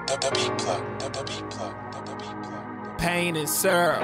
TheBeatPlug. Pain and syrup.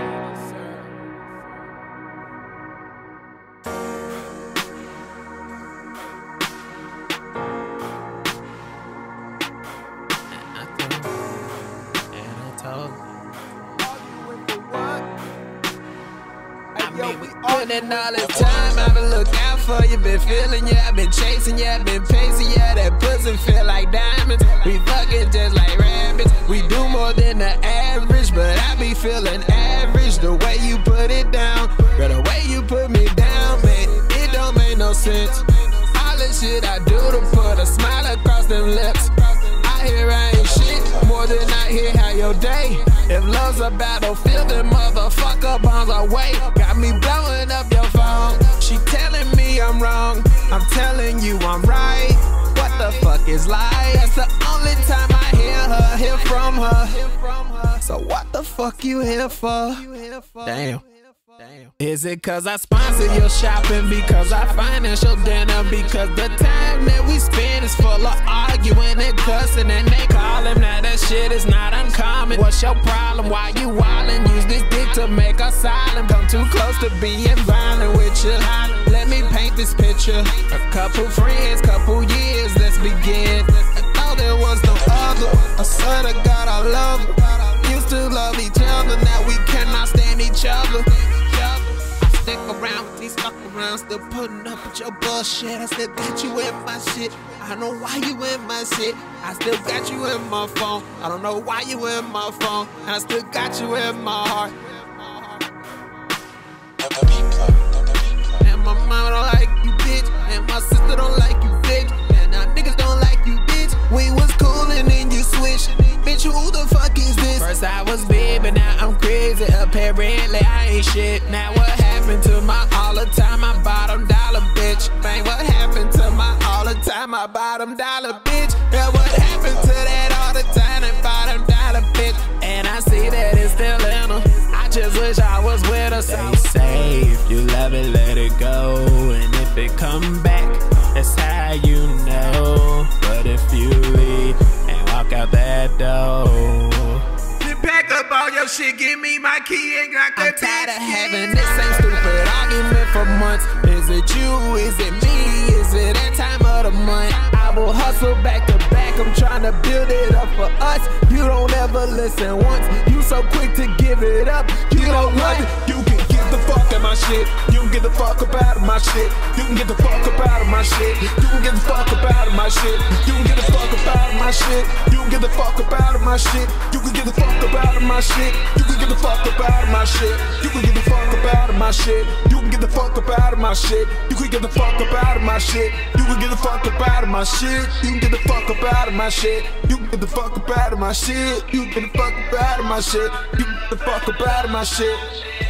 Putting all this time, I've been looking out for you, been feeling you, I've been chasing you, I've been pacing you, that pussy feel like diamonds. We fucking just like rabbits, we do more than the average, but I be feeling average. The way you put it down, girl, the way you put me down, man, it don't make no sense. All this shit I do to put a smile across them lips. I hear I ain't shit, more than I hear how your day. If love's a battlefield, then motherfucker bombs are way. Got me blowing up your phone. She telling me I'm wrong, I'm telling you I'm right. What the fuck is lie? That's the only time I hear from her. So what the fuck you here for? Damn. Is it cause I sponsor your shopping? Because I finance your dinner? Because the time that we spend is full of arguing and cussing, and they call him now that shit is not uncommon. What's your problem? Why you wildin'? Use this dick to make us silent. Come too close to being violent with you. Let me paint this picture. A couple friends, couple years, let's begin. I thought there was no other. I swear to God I love her. Used to love each other, now we cannot stand each other. Stick around with these fuck around, still putting up with your bullshit. I still got you in my shit. I don't know why you in my shit. I still got you in my phone. I don't know why you in my phone. And I still got you in my heart. And my mama don't like you, bitch. And my sister don't like you, bitch. And our niggas don't like you, bitch. We was cool and then you switched. Bitch, who the fuck is this? First I was big, but now I'm crazy. Apparently I ain't shit. Now what happened to my all the time my bottom dollar, bitch? Man, what happened to my all the time my bottom dollar, bitch? Yeah, what happened to that all the time that bottom dollar, bitch? And I see that it's still in her. I just wish I was with her. Stay safe, you love it, let it go. And if it come back, that's how you know. But if you leave and walk out that door, pack up all your shit, give me my key and got that. I'm tired of having this same stupid argument for months. Is it you? Is it me? Is it that time of the month? I will hustle back to back. I'm trying to build it up for us. You don't ever listen once. You so quick to give it up. You don't love it. You can get the fuck out of my shit. You can get the fuck up out of my shit. You can get the fuck up out of my shit. You can get the fuck up out of my shit. You can get the fuck up out of my shit. You can get the fuck up out of my shit. You can get the fuck up out of my shit. You can get the fuck up out of my shit. You can get the fuck up out of my shit. You can get the fuck up out of my shit. You can get the fuck up out of my shit. You can get the fuck up out of my shit. You can get the fuck up out of my shit. You can get the fuck up out of my shit. You can get the fuck up out of my shit. You can get the fuck up out of my shit.